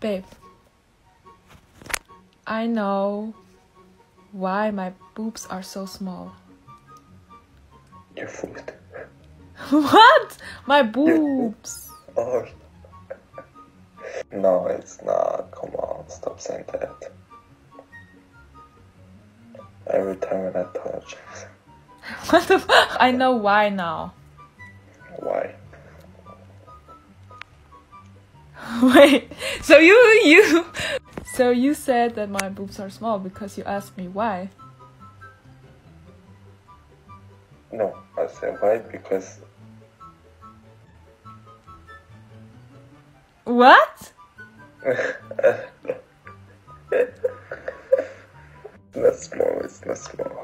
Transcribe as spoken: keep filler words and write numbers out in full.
Babe, I know why my boobs are so small. Your foot. What? My boobs. Oh. No, it's not. Come on, stop saying that. Every time when I touch. What the fuck? I know why now. Why? Wait, so you, you, so you said that my boobs are small because you asked me why. No, I said why because... What? Not small, it's not small.